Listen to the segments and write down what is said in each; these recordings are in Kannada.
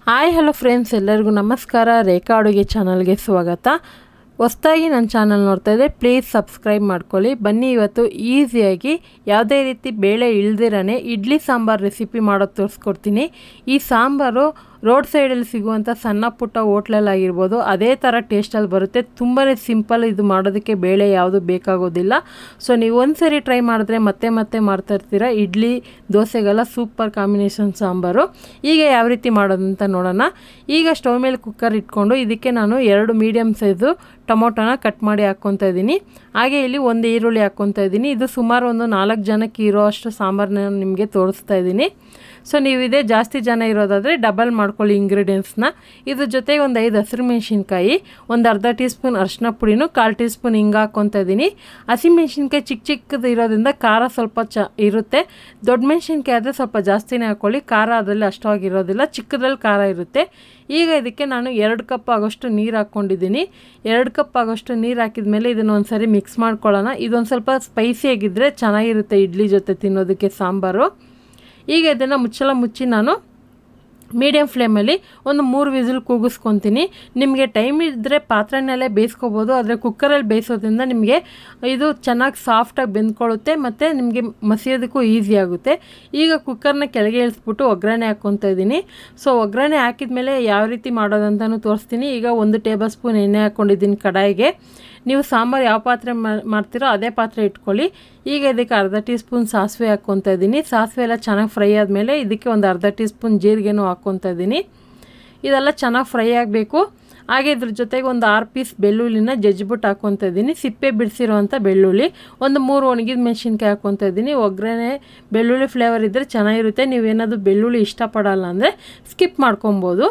ಹಾಯ್ ಹಲೋ ಫ್ರೆಂಡ್ಸ್, ಎಲ್ಲರಿಗೂ ನಮಸ್ಕಾರ. ರೇಖಾ ಅಡುಗೆ ಚಾನಲ್ಗೆ ಸ್ವಾಗತ. ಹೊಸದಾಗಿ ನನ್ನ ಚಾನಲ್ ನೋಡ್ತಾ ಇದ್ದರೆ ಪ್ಲೀಸ್ ಸಬ್ಸ್ಕ್ರೈಬ್ ಮಾಡ್ಕೊಳ್ಳಿ. ಬನ್ನಿ, ಇವತ್ತು ಈಸಿಯಾಗಿ ಯಾವುದೇ ರೀತಿ ಬೇಳೆ ಇಳ್ದಿರನೇ ಇಡ್ಲಿ ಸಾಂಬಾರ್ ರೆಸಿಪಿ ಮಾಡೋದು ತೋರಿಸ್ಕೊಡ್ತೀನಿ. ಈ ಸಾಂಬಾರು ರೋಡ್ ಸೈಡಲ್ಲಿ ಸಿಗುವಂಥ ಸಣ್ಣ ಪುಟ್ಟ ಹೋಟ್ಲಲ್ಲಾಗಿರ್ಬೋದು ಅದೇ ಥರ ಟೇಸ್ಟಲ್ಲಿ ಬರುತ್ತೆ. ತುಂಬಾ ಸಿಂಪಲ್, ಇದು ಮಾಡೋದಕ್ಕೆ ಬೇಳೆ ಯಾವುದು ಬೇಕಾಗೋದಿಲ್ಲ. ಸೊ ನೀವು ಒಂದು ಸರಿ ಟ್ರೈ ಮಾಡಿದ್ರೆ ಮತ್ತೆ ಮತ್ತೆ ಮಾಡ್ತಾ ಇರ್ತೀರ. ಇಡ್ಲಿ ದೋಸೆಗೆಲ್ಲ ಸೂಪರ್ ಕಾಂಬಿನೇಷನ್ ಸಾಂಬಾರು. ಈಗ ಯಾವ ರೀತಿ ಮಾಡೋದಂತ ನೋಡೋಣ. ಈಗ ಸ್ಟವ್ ಮೇಲೆ ಕುಕ್ಕರ್ ಇಟ್ಕೊಂಡು ಇದಕ್ಕೆ ನಾನು 2 ಮೀಡಿಯಮ್ ಸೈಜು ಟೊಮೊಟೊನ ಕಟ್ ಮಾಡಿ ಹಾಕ್ಕೊತಾ ಇದ್ದೀನಿ. ಹಾಗೆ ಇಲ್ಲಿ 1 ಈರುಳ್ಳಿ ಹಾಕ್ಕೊತಾ ಇದ್ದೀನಿ. ಇದು ಸುಮಾರು ಒಂದು 4 ಜನಕ್ಕೆ ಇರೋ ಅಷ್ಟು ಸಾಂಬಾರನ್ನ ನಿಮಗೆ ತೋರಿಸ್ತಾ ಇದ್ದೀನಿ. ಸೊ ನೀವು ಇದೇ ಜಾಸ್ತಿ ಜನ ಇರೋದಾದರೆ ಡಬಲ್ ಮಾಡ್ಕೊಳ್ಳಿ ಇಂಗ್ರೀಡಿಯೆಂಟ್ಸ್ನ. ಇದ್ರ ಜೊತೆಗೆ ಒಂದು 5 ಹಸಿರು ಮೆಣಸಿನ್ಕಾಯಿ, ಒಂದು ಅರ್ಧ ಟೀ ಸ್ಪೂನ್ ಅರಿಶಿನ ಪುಡಿನೂ, 1/4 ಟೀ ಸ್ಪೂನ್ ಹಿಂಗೆ ಹಾಕ್ಕೊತಾ ಇದ್ದೀನಿ. ಹಸಿಮೆಣ್ಸಿನ್ಕಾಯಿ ಚಿಕ್ಕದು ಇರೋದ್ರಿಂದ ಖಾರ ಸ್ವಲ್ಪ ಇರುತ್ತೆ. ದೊಡ್ಡ ಮೆಣಸಿನ್ಕಾಯಿ ಆದರೆ ಸ್ವಲ್ಪ ಜಾಸ್ತಿನೇ ಹಾಕ್ಕೊಳ್ಳಿ. ಖಾರ ಅದರಲ್ಲಿ ಅಷ್ಟವಾಗಿರೋದಿಲ್ಲ, ಚಿಕ್ಕದ್ರಲ್ಲಿ ಖಾರ ಇರುತ್ತೆ. ಈಗ ಇದಕ್ಕೆ ನಾನು 2 ಕಪ್ ಆಗೋಷ್ಟು ನೀರು ಹಾಕ್ಕೊಂಡಿದ್ದೀನಿ. 2 ಕಪ್ ಆಗೋಷ್ಟು ನೀರು ಹಾಕಿದ ಮೇಲೆ ಇದನ್ನು ಒಂದು ಸರಿ ಮಿಕ್ಸ್ ಮಾಡ್ಕೊಳ್ಳೋಣ. ಇದೊಂದು ಸ್ವಲ್ಪ ಸ್ಪೈಸಿಯಾಗಿದ್ದರೆ ಚೆನ್ನಾಗಿರುತ್ತೆ ಇಡ್ಲಿ ಜೊತೆ ತಿನ್ನೋದಕ್ಕೆ ಸಾಂಬಾರು. ಈಗ ಇದನ್ನು ಮುಚ್ಚಿ ನಾನು ಮೀಡಿಯಮ್ ಫ್ಲೇಮಲ್ಲಿ ಒಂದು 3 ವಿಸಿಲ್ ಕೂಗಿಸ್ಕೊತೀನಿ. ನಿಮಗೆ ಟೈಮ್ ಇದ್ದರೆ ಪಾತ್ರೆನಲ್ಲೇ ಬೇಯಿಸ್ಕೋಬೋದು, ಆದರೆ ಕುಕ್ಕರಲ್ಲಿ ಬೇಯಿಸೋದ್ರಿಂದ ನಿಮಗೆ ಇದು ಚೆನ್ನಾಗಿ ಸಾಫ್ಟಾಗಿ ಬೆಂದ್ಕೊಳ್ಳುತ್ತೆ ಮತ್ತು ನಿಮಗೆ ಮಸಿಯೋದಕ್ಕೂ ಈಸಿ ಆಗುತ್ತೆ. ಈಗ ಕುಕ್ಕರ್ನ ಕೆಳಗೆ ಇಳಿಸ್ಬಿಟ್ಟು ಒಗ್ಗರಣೆ ಹಾಕ್ಕೊತಾ ಇದ್ದೀನಿ. ಸೊ ಒಗ್ಗರಣೆ ಹಾಕಿದ ಮೇಲೆ ಯಾವ ರೀತಿ ಮಾಡೋದಂತಲೂ ತೋರಿಸ್ತೀನಿ. ಈಗ 1 ಟೇಬಲ್ ಸ್ಪೂನ್ ಎಣ್ಣೆ ಹಾಕ್ಕೊಂಡಿದ್ದೀನಿ ಕಡಾಯಿಗೆ. ನೀವು ಸಾಂಬಾರು ಯಾವ ಪಾತ್ರೆ ಮಾಡ್ತೀರೋ ಅದೇ ಪಾತ್ರೆ ಇಟ್ಕೊಳ್ಳಿ. ಈಗ ಇದಕ್ಕೆ ಅರ್ಧ ಟೀ ಸ್ಪೂನ್ ಸಾಸಿವೆ ಹಾಕ್ಕೊತಾ ಇದ್ದೀನಿ. ಸಾಸಿವೆ ಎಲ್ಲ ಚೆನ್ನಾಗಿ ಫ್ರೈ ಆದಮೇಲೆ ಇದಕ್ಕೆ ಒಂದು ಅರ್ಧ ಟೀ ಸ್ಪೂನ್ ಜೀರಿಗೆನೂ ಹಾಕ್ಕೊತಾ ಇದ್ದೀನಿ. ಇದೆಲ್ಲ ಚೆನ್ನಾಗಿ ಫ್ರೈ ಆಗಬೇಕು. ಹಾಗೆ ಇದ್ರ ಜೊತೆಗೆ ಒಂದು 6 ಪೀಸ್ ಬೆಳ್ಳುಳ್ಳಿನ ಜಜ್ಜಿಬಿಟ್ಟು ಹಾಕ್ಕೊತಾ ಇದ್ದೀನಿ. ಸಿಪ್ಪೆ ಬಿಡಿಸಿರೋವಂಥ ಬೆಳ್ಳುಳ್ಳಿ, ಒಂದು 3 ಒಣಗಿದ ಮೆಣಸಿನ್ಕಾಯಿ ಹಾಕ್ಕೊತಾ ಇದ್ದೀನಿ. ಒಗ್ಗರಣೆ ಬೆಳ್ಳುಳ್ಳಿ ಫ್ಲೇವರ್ ಇದ್ದರೆ ಚೆನ್ನಾಗಿರುತ್ತೆ. ನೀವೇನಾದರೂ ಬೆಳ್ಳುಳ್ಳಿ ಇಷ್ಟಪಡಲ್ಲ ಅಂದರೆ ಸ್ಕಿಪ್ ಮಾಡ್ಕೊಬೋದು.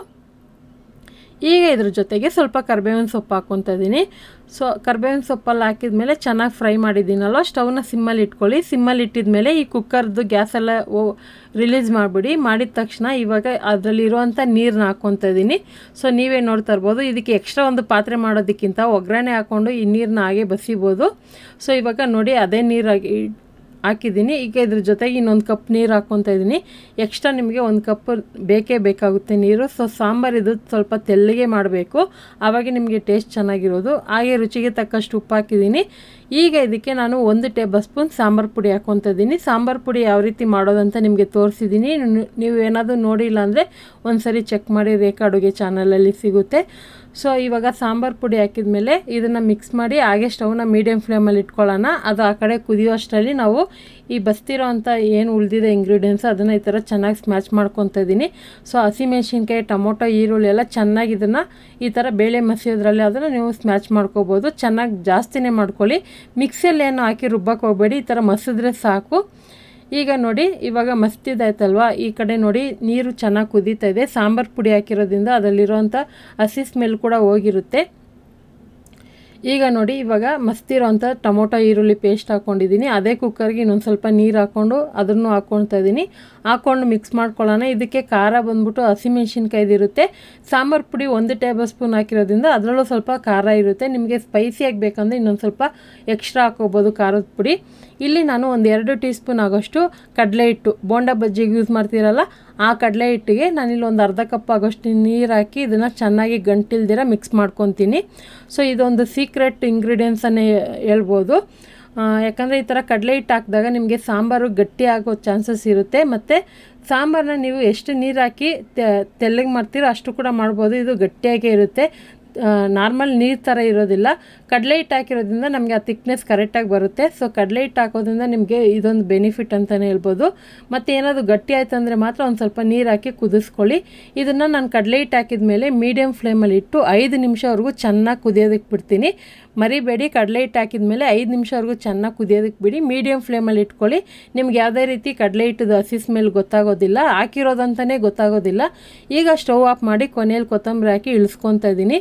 ಈಗ ಇದ್ರ ಜೊತೆಗೆ ಸ್ವಲ್ಪ ಕರಿಬೇವಿನ ಸೊಪ್ಪು ಹಾಕ್ಕೊತಾ ಇದ್ದೀನಿ. ಸೊ ಕರಿಬೇವಿನ ಸೊಪ್ಪಲ್ಲಿ ಹಾಕಿದ ಮೇಲೆ ಚೆನ್ನಾಗಿ ಫ್ರೈ ಮಾಡಿದ್ದೀನಲ್ವ, ಸ್ಟವ್ನ ಸಿಮ್ಮಲ್ಲಿ ಇಟ್ಕೊಳ್ಳಿ. ಸಿಮ್ಮಲ್ಲಿ ಇಟ್ಟಿದ ಮೇಲೆ ಈ ಕುಕ್ಕರ್ದು ಗ್ಯಾಸೆಲ್ಲ ರಿಲೀಸ್ ಮಾಡಿಬಿಡಿ. ಮಾಡಿದ ತಕ್ಷಣ ಇವಾಗ ಅದರಲ್ಲಿರುವಂಥ ನೀರನ್ನ ಹಾಕ್ಕೊತಾ ಇದ್ದೀನಿ. ಸೊ ನೀವೇ ನೋಡ್ತಾ ಇರ್ಬೋದು. ಇದಕ್ಕೆ ಎಕ್ಸ್ಟ್ರಾ ಒಂದು ಪಾತ್ರೆ ಮಾಡೋದಕ್ಕಿಂತ ಒಗ್ಗರಣೆ ಹಾಕ್ಕೊಂಡು ಈ ನೀರನ್ನ ಹಾಗೆ ಬಸಿಬೋದು. ಸೊ ಇವಾಗ ನೋಡಿ ಅದೇ ನೀರಾಗಿ ಹಾಕಿದ್ದೀನಿ. ಈಗ ಇದ್ರ ಜೊತೆಗೆ ಇನ್ನೊಂದು ಕಪ್ ನೀರು ಹಾಕ್ಕೊತಾ ಇದ್ದೀನಿ. ಎಕ್ಸ್ಟ್ರಾ ನಿಮಗೆ 1 ಕಪ್ ಬೇಕೇ ಬೇಕಾಗುತ್ತೆ ನೀರು. ಸೊ ಸಾಂಬಾರು ಇದು ಸ್ವಲ್ಪ ತೆಳ್ಳಗೆ ಮಾಡಬೇಕು, ಆವಾಗ ನಿಮಗೆ ಟೇಸ್ಟ್ ಚೆನ್ನಾಗಿರೋದು. ಹಾಗೆ ರುಚಿಗೆ ತಕ್ಕಷ್ಟು ಉಪ್ಪು ಹಾಕಿದ್ದೀನಿ. ಈಗ ಇದಕ್ಕೆ ನಾನು 1 ಟೇಬಲ್ ಸ್ಪೂನ್ ಸಾಂಬಾರು ಪುಡಿ ಹಾಕ್ಕೊತಾ ಇದ್ದೀನಿ. ಸಾಂಬಾರು ಪುಡಿ ಯಾವ ರೀತಿ ಮಾಡೋದಂತ ನಿಮಗೆ ತೋರಿಸಿದ್ದೀನಿ. ನೀವು ಏನಾದರೂ ನೋಡಿಲ್ಲ ಅಂದರೆ ಒಂದು ಸರಿ ಚೆಕ್ ಮಾಡಿ, ರೇಖಾ ಅಡುಗೆ ಚಾನಲಲ್ಲಿ ಸಿಗುತ್ತೆ. ಸೊ ಇವಾಗ ಸಾಂಬಾರು ಪುಡಿ ಹಾಕಿದ ಮೇಲೆ ಇದನ್ನು ಮಿಕ್ಸ್ ಮಾಡಿ ಹಾಗೆ ಸ್ಟವ್ನ ಮೀಡಿಯಮ್ ಫ್ಲೇಮಲ್ಲಿ ಇಟ್ಕೊಳ್ಳೋಣ. ಅದು ಆ ಕಡೆ ಕುದಿಯೋ ಅಷ್ಟರಲ್ಲಿ ನಾವು ಈ ಬಸ್ತಿರೋ ಅಂಥ ಏನು ಉಳಿದಿದೆ ಇಂಗ್ರೀಡಿಯೆಂಟ್ಸ್ ಅದನ್ನು ಈ ಥರ ಚೆನ್ನಾಗಿ ಸ್ಮ್ಯಾಚ್ ಮಾಡ್ಕೊತಾ ಇದ್ದೀನಿ. ಸೊ ಹಸಿಮೆಣ್ಸಿನ್ಕಾಯಿ, ಟೊಮೊಟೊ, ಈರುಳ್ಳಿ ಎಲ್ಲ ಚೆನ್ನಾಗಿ ಇದನ್ನು ಈ ಥರ ಬೇಳೆ ಮಸಿಯೋದ್ರಲ್ಲಿ ಅದನ್ನು ನೀವು ಸ್ಮ್ಯಾಚ್ ಮಾಡ್ಕೋಬೋದು. ಚೆನ್ನಾಗಿ ಜಾಸ್ತಿನೇ ಮಾಡ್ಕೊಳ್ಳಿ. ಮಿಕ್ಸಿಯಲ್ಲಿ ಏನು ಹಾಕಿ ರುಬ್ಬಕ್ಕೆ ಹೋಗಬೇಡಿ, ಈ ಥರ ಮಸಿದ್ರೆ ಸಾಕು. ಈಗ ನೋಡಿ ಇವಾಗ ಮಸ್ತಿದಾಯ್ತಲ್ವ. ಈ ಕಡೆ ನೋಡಿ ನೀರು ಚೆನ್ನಾಗಿ ಕುದೀತಾ ಇದೆ. ಸಾಂಬಾರು ಪುಡಿ ಹಾಕಿರೋದ್ರಿಂದ ಅದರಲ್ಲಿರೋಂಥ ಹಸಿ ಸ್ಮೆಲ್ ಕೂಡ ಹೋಗಿರುತ್ತೆ. ಈಗ ನೋಡಿ ಇವಾಗ ಮಸ್ತಿರೋಂಥ ಟೊಮೊಟೊ ಈರುಳ್ಳಿ ಪೇಸ್ಟ್ ಹಾಕ್ಕೊಂಡಿದ್ದೀನಿ. ಅದೇ ಕುಕ್ಕರ್ಗೆ ಇನ್ನೊಂದು ಸ್ವಲ್ಪ ನೀರು ಹಾಕ್ಕೊಂಡು ಅದನ್ನು ಹಾಕ್ಕೊಳ್ತಾ ಇದ್ದೀನಿ. ಹಾಕ್ಕೊಂಡು ಮಿಕ್ಸ್ ಮಾಡ್ಕೊಳ್ಳೋಣ. ಇದಕ್ಕೆ ಖಾರ ಬಂದ್ಬಿಟ್ಟು ಹಸಿಮೆಣ್ಸಿನ್ಕಾಯ್ದು ಇರುತ್ತೆ. ಸಾಂಬಾರು ಪುಡಿ 1 ಟೇಬಲ್ ಸ್ಪೂನ್ ಹಾಕಿರೋದ್ರಿಂದ ಅದರಲ್ಲೂ ಸ್ವಲ್ಪ ಖಾರ ಇರುತ್ತೆ. ನಿಮಗೆ ಸ್ಪೈಸಿಯಾಗಿ ಬೇಕಂದರೆ ಇನ್ನೊಂದು ಸ್ವಲ್ಪ ಎಕ್ಸ್ಟ್ರಾ ಹಾಕೋಬೋದು ಖಾರದ ಪುಡಿ. ಇಲ್ಲಿ ನಾನು ಒಂದು 2 ಟೀ ಸ್ಪೂನ್ ಆಗೋಷ್ಟು ಕಡಲೆ ಹಿಟ್ಟು, ಬೋಂಡಾ ಬಜ್ಜಿಗೆ ಯೂಸ್ ಮಾಡ್ತೀರಲ್ಲ ಆ ಕಡಲೆ ಹಿಟ್ಟಿಗೆ ನಾನಿಲ್ಲಿ ಒಂದು ಅರ್ಧ ಕಪ್ ಆಗೋಷ್ಟು ನೀರು ಹಾಕಿ ಇದನ್ನು ಚೆನ್ನಾಗಿ ಗಂಟಿಲ್ದಿರ ಮಿಕ್ಸ್ ಮಾಡ್ಕೊತೀನಿ. ಸೊ ಇದೊಂದು ಸೀಕ್ರೆಟ್ ಇಂಗ್ರೀಡಿಯೆಂಟ್ಸನ್ನೇ ಹೇಳ್ಬೋದು. ಯಾಕಂದರೆ ಈ ಥರ ಕಡಲೆ ಹಿಟ್ಟು ಹಾಕಿದಾಗ ನಿಮಗೆ ಸಾಂಬಾರು ಗಟ್ಟಿ ಆಗೋ ಚಾನ್ಸಸ್ ಇರುತ್ತೆ. ಮತ್ತು ಸಾಂಬಾರನ್ನ ನೀವು ಎಷ್ಟು ನೀರು ಹಾಕಿ ತೆಳ್ಳಗೆ ಮಾಡ್ತೀರೋ ಅಷ್ಟು ಕೂಡ ಮಾಡ್ಬೋದು. ಇದು ಗಟ್ಟಿಯಾಗೇ ಇರುತ್ತೆ, ನಾರ್ಮಲ್ ನೀರು ಥರ ಇರೋದಿಲ್ಲ. ಕಡಲೆ ಹಿಟ್ಟು ಹಾಕಿರೋದ್ರಿಂದ ನಮಗೆ ಆ ಥಿಕ್ನೆಸ್ ಕರೆಕ್ಟಾಗಿ ಬರುತ್ತೆ. ಸೊ ಕಡಲೆ ಹಿಟ್ಟು ಹಾಕೋದ್ರಿಂದ ನಿಮಗೆ ಇದೊಂದು ಬೆನಿಫಿಟ್ ಅಂತಲೇ ಹೇಳ್ಬೋದು. ಮತ್ತು ಏನಾದರೂ ಗಟ್ಟಿ ಆಯ್ತು ಅಂದರೆ ಮಾತ್ರ ಒಂದು ಸ್ವಲ್ಪ ನೀರು ಹಾಕಿ ಕುದಿಸ್ಕೊಳ್ಳಿ. ಇದನ್ನು ನಾನು ಕಡಲೆ ಹಿಟ್ಟು ಹಾಕಿದ ಮೇಲೆ ಮೀಡಿಯಮ್ ಫ್ಲೇಮಲ್ಲಿ ಇಟ್ಟು 5 ನಿಮಿಷವರೆಗೂ ಚೆನ್ನಾಗಿ ಕುದಿಯೋದಕ್ಕೆ ಬಿಡ್ತೀನಿ. ಮರಿಬೇಡಿ, ಕಡಲೆ ಹಿಟ್ಟು ಹಾಕಿದ ಮೇಲೆ 5 ನಿಮಿಷವರೆಗೂ ಚೆನ್ನಾಗಿ ಕುದಿಯೋದಕ್ಕೆ ಬಿಡಿ. ಮೀಡಿಯಮ್ ಫ್ಲೇಮಲ್ಲಿ ಇಟ್ಕೊಳ್ಳಿ. ನಿಮ್ಗೆ ಯಾವುದೇ ರೀತಿ ಕಡಲೆ ಹಿಟ್ಟದು ಹಸಿ ಸ್ಮೆಲ್ ಗೊತ್ತಾಗೋದಿಲ್ಲ, ಹಾಕಿರೋದಂತಲೇ ಗೊತ್ತಾಗೋದಿಲ್ಲ. ಈಗ ಸ್ಟವ್ ಆಫ್ ಮಾಡಿ ಕೊನೆಯಲ್ಲಿ ಕೊತ್ತಂಬರಿ ಹಾಕಿ ಇಳಿಸ್ಕೊತಾ ಇದ್ದೀನಿ.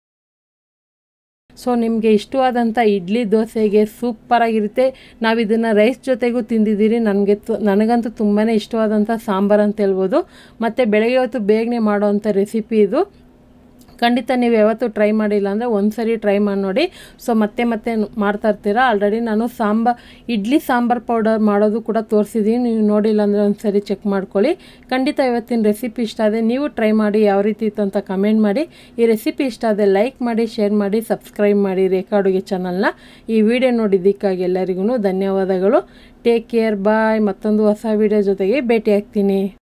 ಸೊ ನಿಮಗೆ ಇಷ್ಟವಾದಂಥ ಇಡ್ಲಿ ದೋಸೆಗೆ ಸೂಪರಾಗಿರುತ್ತೆ. ನಾವು ಇದನ್ನು ರೈಸ್ ಜೊತೆಗೂ ತಿಂದಿದ್ದೀರಿ. ನನಗಂತೂ ತುಂಬಾ ಇಷ್ಟವಾದಂಥ ಸಾಂಬಾರು ಅಂತ ಹೇಳ್ಬೋದು. ಮತ್ತು ಬೆಳಗ್ಗೆ ಹೊತ್ತು ಬೇಗನೆ ಮಾಡೋವಂಥ ರೆಸಿಪಿ ಇದು. ಖಂಡಿತ ನೀವು ಯಾವತ್ತೂ ಟ್ರೈ ಮಾಡಿಲ್ಲ ಅಂದರೆ ಒಂದ್ಸರಿ ಟ್ರೈ ಮಾಡಿ ನೋಡಿ. ಸೊ ಮತ್ತೆ ಮಾಡ್ತಾ ಇರ್ತೀರಾ. ಆಲ್ರೆಡಿ ನಾನು ಇಡ್ಲಿ ಸಾಂಬಾರ್ ಪೌಡರ್ ಮಾಡೋದು ಕೂಡ ತೋರಿಸಿದ್ದೀನಿ. ನೀವು ನೋಡಿಲ್ಲ ಅಂದರೆ ಒಂದ್ಸರಿ ಚೆಕ್ ಮಾಡ್ಕೊಳ್ಳಿ. ಖಂಡಿತ ಇವತ್ತಿನ ರೆಸಿಪಿ ಇಷ್ಟ ಆದರೆ ನೀವು ಟ್ರೈ ಮಾಡಿ ಯಾವ ರೀತಿ ಇತ್ತು ಅಂತ ಕಮೆಂಟ್ ಮಾಡಿ. ಈ ರೆಸಿಪಿ ಇಷ್ಟ ಆದರೆ ಲೈಕ್ ಮಾಡಿ, ಶೇರ್ ಮಾಡಿ, ಸಬ್ಸ್ಕ್ರೈಬ್ ಮಾಡಿ ರೇಖಾ ಅಡುಗೆ ಚಾನಲ್ನ. ಈ ವಿಡಿಯೋ ನೋಡಿದ್ದಕ್ಕಾಗಿ ಎಲ್ಲರಿಗೂ ಧನ್ಯವಾದಗಳು. Take care, bye. ಮತ್ತೊಂದು ಹೊಸ ವಿಡಿಯೋ ಜೊತೆಗೆ ಭೇಟಿ ಆಗ್ತೀನಿ.